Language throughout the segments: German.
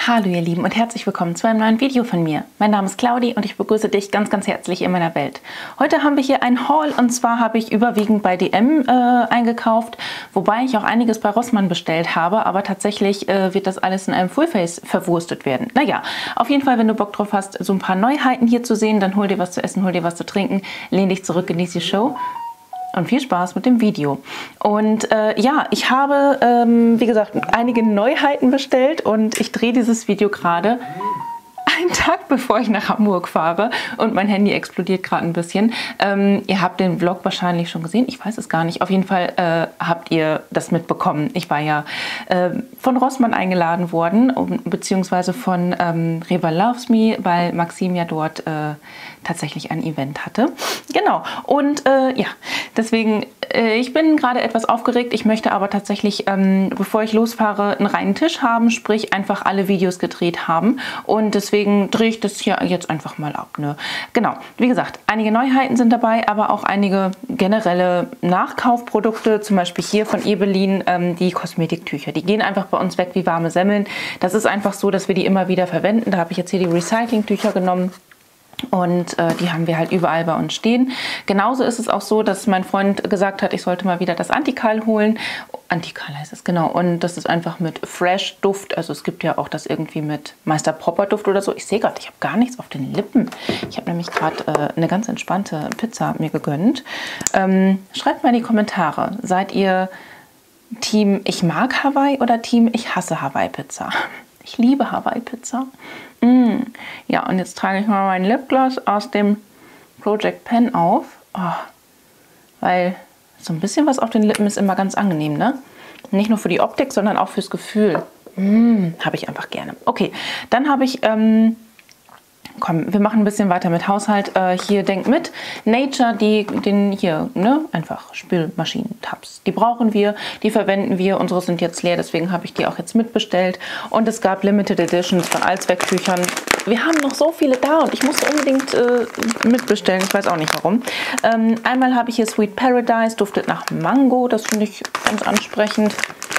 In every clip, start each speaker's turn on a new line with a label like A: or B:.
A: Hallo ihr Lieben und herzlich willkommen zu einem neuen Video von mir. Mein Name ist Claudi und ich begrüße dich ganz herzlich in meiner Welt. Heute haben wir hier ein Haul und zwar habe ich überwiegend bei DM eingekauft, wobei ich auch einiges bei Rossmann bestellt habe, aber tatsächlich wird das alles in einem Fullface verwurstet werden. Naja, auf jeden Fall, wenn du Bock drauf hast, so ein paar Neuheiten hier zu sehen, dann hol dir was zu essen, hol dir was zu trinken, lehn dich zurück, genieß die Show. Und viel Spaß mit dem Video. Und ja, ich habe, wie gesagt, einige Neuheiten bestellt und ich drehe dieses Video gerade einen Tag bevor ich nach Hamburg fahre und mein Handy explodiert gerade ein bisschen. Ihr habt den Vlog wahrscheinlich schon gesehen, ich weiß es gar nicht. Auf jeden Fall habt ihr das mitbekommen. Ich war ja von Rossmann eingeladen worden, beziehungsweise von Reva Loves Me, weil Maxim ja dort tatsächlich ein Event hatte. Genau. Und ja, deswegen, ich bin gerade etwas aufgeregt. Ich möchte aber tatsächlich, bevor ich losfahre, einen reinen Tisch haben, sprich einfach alle Videos gedreht haben. Und deswegen drehe ich das hier jetzt einfach mal ab. Ne? Genau. Wie gesagt, einige Neuheiten sind dabei, aber auch einige generelle Nachkaufprodukte, zum Beispiel hier von Ebelin, die Kosmetiktücher. Die gehen einfach bei uns weg wie warme Semmeln. Das ist einfach so, dass wir die immer wieder verwenden. Da habe ich jetzt hier die Recycling-Tücher genommen. Und die haben wir halt überall bei uns stehen. Genauso ist es auch so, dass mein Freund gesagt hat, ich sollte mal wieder das Antikal holen. Antikal heißt es, genau. Und das ist einfach mit Fresh Duft. Also es gibt ja auch das irgendwie mit Meister Propper Duft oder so. Ich sehe gerade, ich habe gar nichts auf den Lippen. Ich habe nämlich gerade eine ganz entspannte Pizza mir gegönnt. Schreibt mal in die Kommentare, seid ihr Team Ich mag Hawaii oder Team Ich hasse Hawaii Pizza? Ich liebe Hawaii-Pizza. Ja, und jetzt trage ich mal mein Lipgloss aus dem Project Pen auf. Oh, weil so ein bisschen was auf den Lippen ist immer ganz angenehm, ne? Nicht nur für die Optik, sondern auch fürs Gefühl. Habe ich einfach gerne. Okay, dann habe ich... komm, wir machen ein bisschen weiter mit Haushalt. Hier denkt mit. Nature, den hier, ne, einfach Spülmaschinen-Tabs. Die brauchen wir, die verwenden wir. Unsere sind jetzt leer, deswegen habe ich die auch jetzt mitbestellt. Und es gab Limited Editions von Allzwecktüchern. Wir haben noch so viele da und ich musste unbedingt mitbestellen. Ich weiß auch nicht warum. Einmal habe ich hier Sweet Paradise, duftet nach Mango. Das finde ich ganz ansprechend.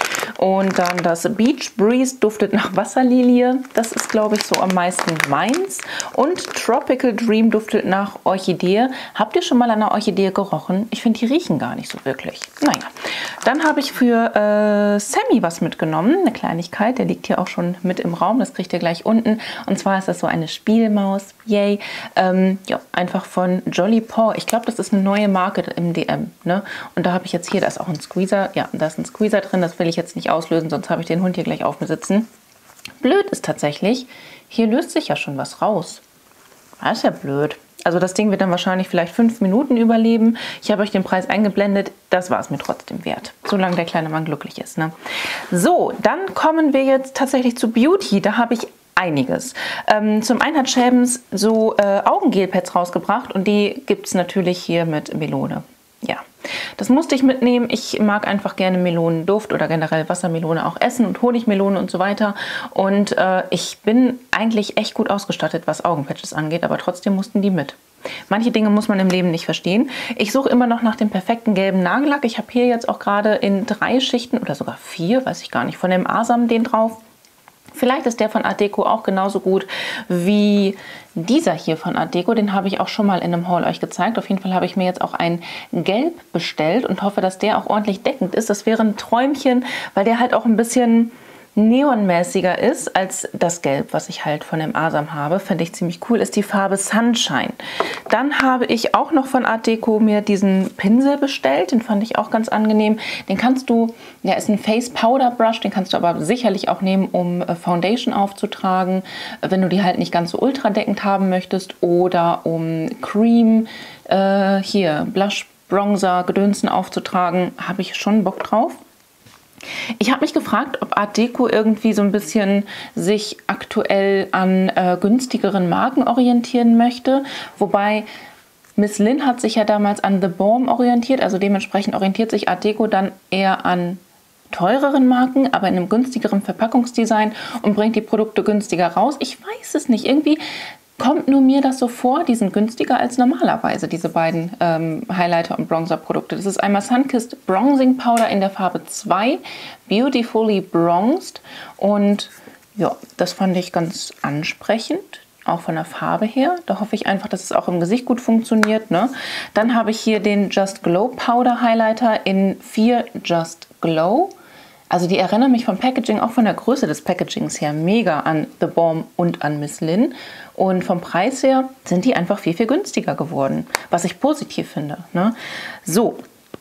A: Und dann das Beach Breeze duftet nach Wasserlilie. Das ist, glaube ich, so am meisten meins. Und Tropical Dream duftet nach Orchidee. Habt ihr schon mal an einer Orchidee gerochen? Ich finde, die riechen gar nicht so wirklich. Naja, dann habe ich für Sammy was mitgenommen. Eine Kleinigkeit, der liegt hier auch schon mit im Raum. Das kriegt ihr gleich unten. Und zwar ist das so eine Spielmaus. Yay. Ja, einfach von Jolly Paw. Ich glaube, das ist eine neue Marke im DM. Ne? Und da habe ich jetzt hier, da ist auch ein Squeezer. Ja, da ist ein Squeezer drin. Das will ich jetzt nicht auslösen, sonst habe ich den Hund hier gleich auf mir sitzen. Blöd ist tatsächlich, hier löst sich ja schon was raus. Das ist ja blöd. Also das Ding wird dann wahrscheinlich vielleicht 5 Minuten überleben. Ich habe euch den Preis eingeblendet. Das war es mir trotzdem wert. Solange der kleine Mann glücklich ist. Ne? So, dann kommen wir jetzt tatsächlich zu Beauty. Da habe ich einiges. Zum einen hat Schäbens so Augengelpads rausgebracht und die gibt es natürlich hier mit Melone. Ja, das musste ich mitnehmen. Ich mag einfach gerne Melonenduft oder generell Wassermelone auch essen und Honigmelone und so weiter. Und ich bin eigentlich echt gut ausgestattet, was Augenpatches angeht, aber trotzdem mussten die mit. Manche Dinge muss man im Leben nicht verstehen. Ich suche immer noch nach dem perfekten gelben Nagellack. Ich habe hier jetzt auch gerade in 3 Schichten oder sogar 4, weiß ich gar nicht, von dem Asam den drauf. Vielleicht ist der von Art Deco auch genauso gut wie dieser hier von Art Deco. Den habe ich auch schon mal in einem Haul euch gezeigt. Auf jeden Fall habe ich mir jetzt auch ein Gelb bestellt und hoffe, dass der auch ordentlich deckend ist. Das wäre ein Träumchen, weil der halt auch ein bisschen neonmäßiger ist als das Gelb, was ich halt von dem Asam habe. Finde ich ziemlich cool, ist die Farbe Sunshine. Dann habe ich auch noch von Art Deco mir diesen Pinsel bestellt. Den fand ich auch ganz angenehm. Den kannst du, der ist ein Face Powder Brush, den kannst du aber sicherlich auch nehmen, um Foundation aufzutragen, wenn du die halt nicht ganz so ultradeckend haben möchtest, oder um Cream, hier Blush, Bronzer, Gedönsen aufzutragen. Habe ich schon Bock drauf. Ich habe mich gefragt, ob Art Deco irgendwie so ein bisschen sich aktuell an günstigeren Marken orientieren möchte. Wobei Miss Lynn hat sich ja damals an The Balm orientiert. Also dementsprechend orientiert sich Art Deco dann eher an teureren Marken, aber in einem günstigeren Verpackungsdesign und bringt die Produkte günstiger raus. Ich weiß es nicht. Irgendwie kommt nur mir das so vor, die sind günstiger als normalerweise, diese beiden Highlighter- und Bronzer-Produkte. Das ist einmal Sunkissed Bronzing Powder in der Farbe 2, Beautifully Bronzed, und Ja, das fand ich ganz ansprechend, auch von der Farbe her. Da hoffe ich einfach, dass es auch im Gesicht gut funktioniert. Ne? Dann habe ich hier den Just Glow Powder Highlighter in 4 Just Glow. Also die erinnern mich vom Packaging, auch von der Größe des Packagings her, mega an The Balm und an Miss Lynn. Und vom Preis her sind die einfach viel, viel günstiger geworden, was ich positiv finde. Ne? So,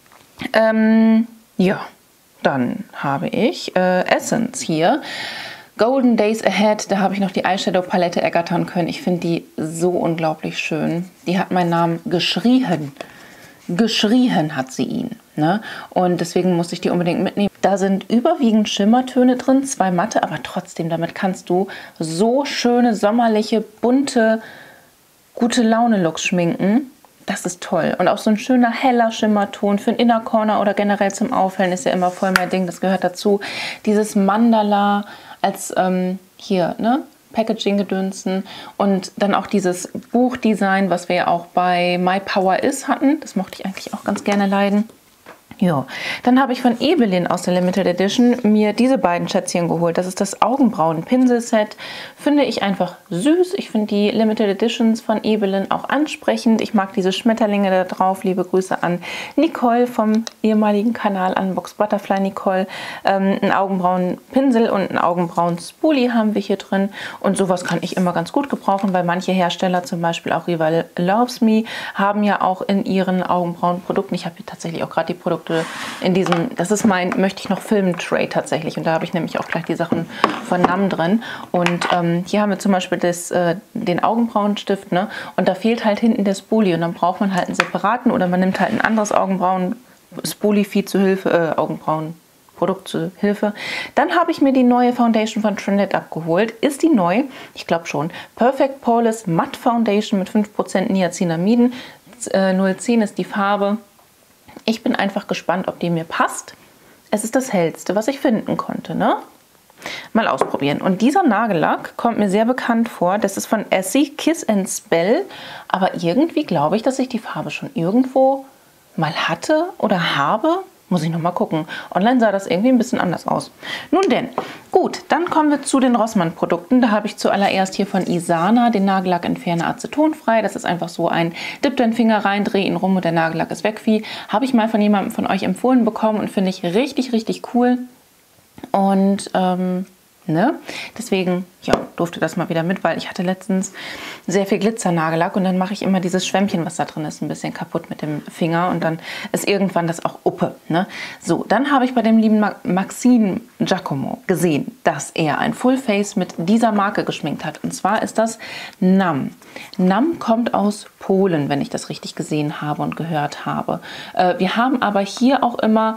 A: ja, dann habe ich Essence hier. Golden Days Ahead, da habe ich noch die Eyeshadow-Palette ergattern können. Ich finde die so unglaublich schön. Die hat meinen Namen geschrien. Geschrien hat sie ihn. Ne? Und deswegen musste ich die unbedingt mitnehmen. Da sind überwiegend Schimmertöne drin, 2 matte, aber trotzdem, damit kannst du so schöne, sommerliche, bunte, gute Laune-Looks schminken. Das ist toll. Und auch so ein schöner, heller Schimmerton für einen Inner Corner oder generell zum Aufhellen ist ja immer voll mein Ding. Das gehört dazu. Dieses Mandala als hier, ne? Packaging-Gedönsen und dann auch dieses Buchdesign, was wir ja auch bei My Power Is hatten. Das mochte ich eigentlich auch ganz gerne leiden. Ja, dann habe ich von Ebelin aus der Limited Edition mir diese beiden Schätzchen geholt. Das ist das Augenbrauen-Pinselset. Finde ich einfach süß. Ich finde die Limited Editions von Ebelin auch ansprechend. Ich mag diese Schmetterlinge da drauf. Liebe Grüße an Nicole vom ehemaligen Kanal Unbox Butterfly Nicole. Ein Augenbrauen-Pinsel und ein Augenbrauen-Spoolie haben wir hier drin. Und sowas kann ich immer ganz gut gebrauchen, weil manche Hersteller, zum Beispiel auch Rival Loves Me, haben ja auch in ihren Augenbrauenprodukten, ich habe hier tatsächlich auch gerade die Produkte in diesem, das ist mein möchte ich noch filmen Tray tatsächlich und da habe ich nämlich auch gleich die Sachen von NAM drin und hier haben wir zum Beispiel den Augenbrauenstift, ne? Und da fehlt halt hinten der Spoolie und dann braucht man halt einen separaten oder man nimmt halt ein anderes Augenbrauen-Spoolie-Feed zu Hilfe, Augenbrauenprodukt zu Hilfe. Dann habe ich mir die neue Foundation von Trinette abgeholt. Ist die neu? Ich glaube schon. Perfect Poreless Matte Foundation mit 5% Niacinamiden. 010 ist die Farbe. Ich bin einfach gespannt, ob die mir passt. Es ist das hellste, was ich finden konnte. Ne? Mal ausprobieren. Und dieser Nagellack kommt mir sehr bekannt vor. Das ist von Essie, Kiss and Spell. Aber irgendwie glaube ich, dass ich die Farbe schon irgendwo mal hatte oder habe. Muss ich noch mal gucken. Online sah das irgendwie ein bisschen anders aus. Nun denn, gut, dann kommen wir zu den Rossmann-Produkten. Da habe ich zuallererst hier von Isana den Nagellack-Entferner acetonfrei. Das ist einfach so ein Dip deinen Finger rein, dreh ihn rum und der Nagellack ist weg. Habe ich mal von jemandem von euch empfohlen bekommen und finde ich richtig, richtig cool. Und ne? Deswegen ja, durfte das mal wieder mit, weil ich hatte letztens sehr viel Glitzernagellack und dann mache ich immer dieses Schwämmchen, was da drin ist, ein bisschen kaputt mit dem Finger und dann ist irgendwann das auch uppe. Ne? So, dann habe ich bei dem lieben Maxime Giacomo gesehen, dass er ein Fullface mit dieser Marke geschminkt hat und zwar ist das NAM. NAM kommt aus Polen, wenn ich das richtig gesehen habe und gehört habe. Wir haben aber hier auch immer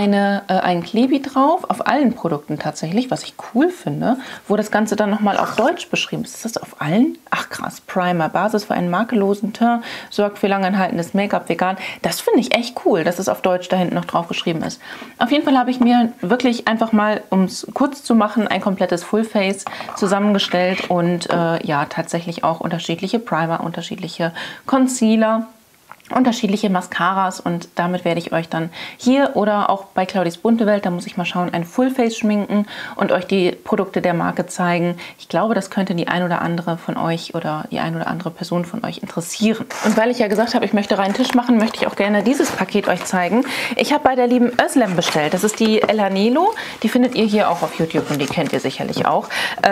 A: ein Klebi drauf, auf allen Produkten tatsächlich, was ich cool finde, wo das Ganze dann nochmal auf Deutsch beschrieben ist. Ist das auf allen? Ach krass, Primer, Basis für einen makellosen Teint, sorgt für langanhaltendes Make-up vegan. Das finde ich echt cool, dass es auf Deutsch da hinten noch drauf geschrieben ist. Auf jeden Fall habe ich mir wirklich einfach mal, um es kurz zu machen, ein komplettes Fullface zusammengestellt und ja, tatsächlich auch unterschiedliche Primer, unterschiedliche Concealer, unterschiedliche Mascaras und damit werde ich euch dann hier oder auch bei Claudis bunte Welt, da muss ich mal schauen, ein Fullface schminken und euch die Produkte der Marke zeigen. Ich glaube, das könnte die ein oder andere von euch oder die ein oder andere Person von euch interessieren. Und weil ich ja gesagt habe, ich möchte reinen Tisch machen, möchte ich auch gerne dieses Paket euch zeigen. Ich habe bei der lieben Özlem bestellt. Das ist die El Anelo. Die findet ihr hier auch auf YouTube und die kennt ihr sicherlich auch.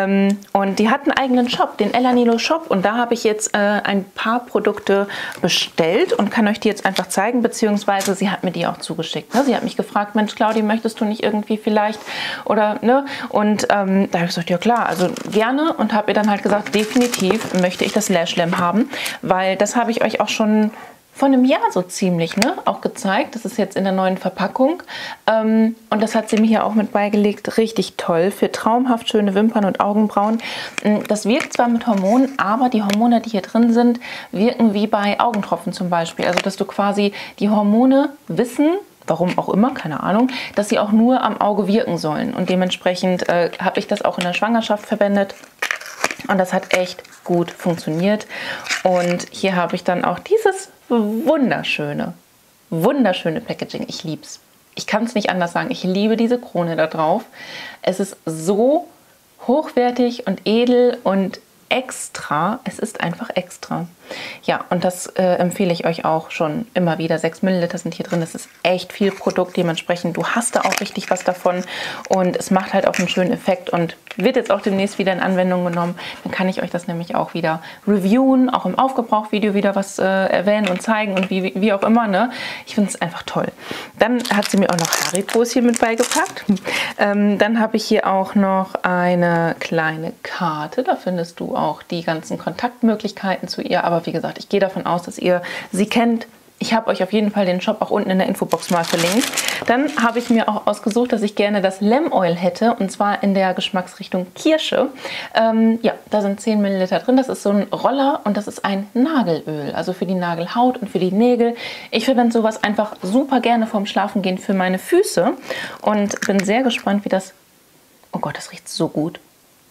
A: Und die hat einen eigenen Shop, den El Anelo Shop. Und da habe ich jetzt ein paar Produkte bestellt und kann euch die jetzt einfach zeigen, beziehungsweise sie hat mir die auch zugeschickt. Ne? Sie hat mich gefragt, Mensch Claudi, möchtest du nicht irgendwie vielleicht oder ne? Und da habe ich gesagt, ja klar, also gerne und habe ihr dann halt gesagt, definitiv möchte ich das Lash Lamp haben, weil das habe ich euch auch schon vor einem Jahr so ziemlich, ne, auch gezeigt. Das ist jetzt in der neuen Verpackung. Und das hat sie mir hier auch mit beigelegt. Richtig toll für traumhaft schöne Wimpern und Augenbrauen. Das wirkt zwar mit Hormonen, aber die Hormone, die hier drin sind, wirken wie bei Augentropfen zum Beispiel. Also, dass du quasi die Hormone wissen, warum auch immer, keine Ahnung, dass sie auch nur am Auge wirken sollen. Und dementsprechend habe ich das auch in der Schwangerschaft verwendet. Und das hat echt gut funktioniert. Und hier habe ich dann auch dieses wunderschöne Packaging. Ich liebe es. Ich kann es nicht anders sagen. Ich liebe diese Krone da drauf. Es ist so hochwertig und edel und extra. Es ist einfach extra. Ja, und das empfehle ich euch auch schon immer wieder. 6 Milliliter sind hier drin. Das ist echt viel Produkt. Dementsprechend, du hast da auch richtig was davon. Und es macht halt auch einen schönen Effekt und wird jetzt auch demnächst wieder in Anwendung genommen. Dann kann ich euch das nämlich auch wieder reviewen, auch im Aufgebrauch-Video wieder was erwähnen und zeigen und wie auch immer. Ne? Ich finde es einfach toll. Dann hat sie mir auch noch Haribos hier mit beigepackt. Dann habe ich hier auch noch eine kleine Karte. Da findest du auch die ganzen Kontaktmöglichkeiten zu ihr. Aber wie gesagt, ich gehe davon aus, dass ihr sie kennt. Ich habe euch auf jeden Fall den Shop auch unten in der Infobox mal verlinkt. Dann habe ich mir auch ausgesucht, dass ich gerne das Lem Oil hätte, und zwar in der Geschmacksrichtung Kirsche. Ja, da sind 10 Milliliter drin. Das ist so ein Roller und das ist ein Nagelöl, also für die Nagelhaut und für die Nägel. Ich verwende sowas einfach super gerne vorm Schlafengehen für meine Füße und bin sehr gespannt, wie das... Oh Gott, das riecht so gut.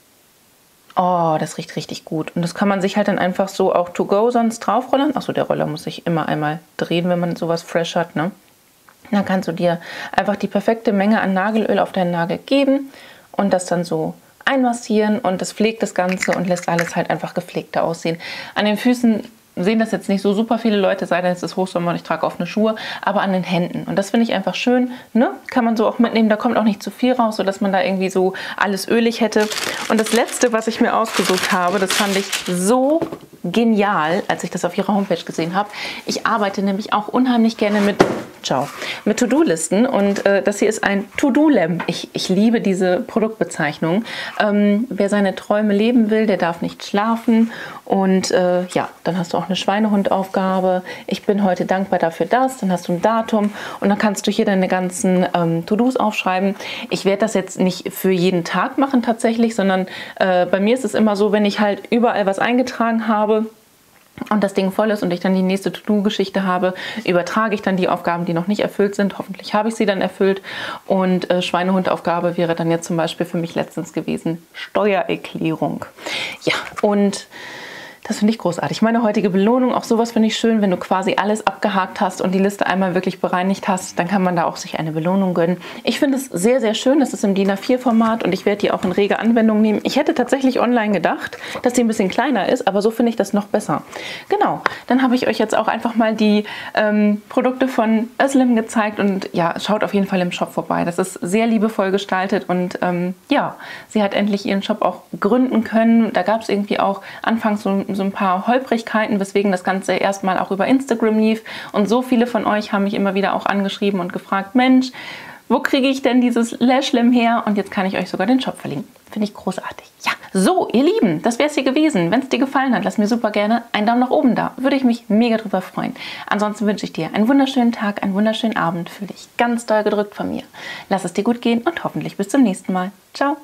A: Oh, das riecht richtig gut. Und das kann man sich halt dann einfach so auch to go sonst draufrollern. Achso, der Roller muss sich immer einmal drehen, wenn man sowas fresh hat, ne? Dann kannst du dir einfach die perfekte Menge an Nagelöl auf deinen Nagel geben und das dann so einmassieren, und das pflegt das Ganze und lässt alles halt einfach gepflegter aussehen. An den Füßen sehen das jetzt nicht so super viele Leute, sei denn es ist Hochsommer und ich trage offene Schuhe, aber an den Händen. Und das finde ich einfach schön, ne? Kann man so auch mitnehmen, da kommt auch nicht zu viel raus, sodass man da irgendwie so alles ölig hätte. Und das letzte, was ich mir ausgesucht habe, das fand ich so genial, als ich das auf ihrer Homepage gesehen habe. Ich arbeite nämlich auch unheimlich gerne mit To-Do-Listen, und das hier ist ein To-Do-Lem. Ich liebe diese Produktbezeichnung. Wer seine Träume leben will, der darf nicht schlafen. Und ja, dann hast du auch eine Schweinehundaufgabe. Ich bin heute dankbar dafür das. Dann hast du ein Datum und dann kannst du hier deine ganzen To-Dos aufschreiben. Ich werde das jetzt nicht für jeden Tag machen tatsächlich, sondern bei mir ist es immer so, wenn ich halt überall was eingetragen habe und das Ding voll ist und ich dann die nächste To-Do-Geschichte habe, übertrage ich dann die Aufgaben, die noch nicht erfüllt sind. Hoffentlich habe ich sie dann erfüllt. Und Schweinehundaufgabe wäre dann jetzt zum Beispiel für mich letztens gewesen Steuererklärung. Ja, und das finde ich großartig. Meine heutige Belohnung, auch sowas finde ich schön, wenn du quasi alles abgehakt hast und die Liste einmal wirklich bereinigt hast, dann kann man da auch sich eine Belohnung gönnen. Ich finde es sehr, sehr schön. Das ist im DIN A4-Format und ich werde die auch in rege Anwendung nehmen. Ich hätte tatsächlich online gedacht, dass die ein bisschen kleiner ist, aber so finde ich das noch besser. Genau, dann habe ich euch jetzt auch einfach mal die Produkte von Özlem gezeigt, und ja, schaut auf jeden Fall im Shop vorbei. Das ist sehr liebevoll gestaltet und ja, sie hat endlich ihren Shop auch gründen können. Da gab es irgendwie auch anfangs so ein paar Holprigkeiten, weswegen das Ganze erstmal auch über Instagram lief. Und so viele von euch haben mich immer wieder auch angeschrieben und gefragt, Mensch, wo kriege ich denn dieses Lashlem her? Und jetzt kann ich euch sogar den Shop verlinken. Finde ich großartig. Ja, so, ihr Lieben, das wäre es hier gewesen. Wenn es dir gefallen hat, lass mir super gerne einen Daumen nach oben da. Würde ich mich mega drüber freuen. Ansonsten wünsche ich dir einen wunderschönen Tag, einen wunderschönen Abend. Fühl dich ganz doll gedrückt von mir. Lass es dir gut gehen und hoffentlich bis zum nächsten Mal. Ciao.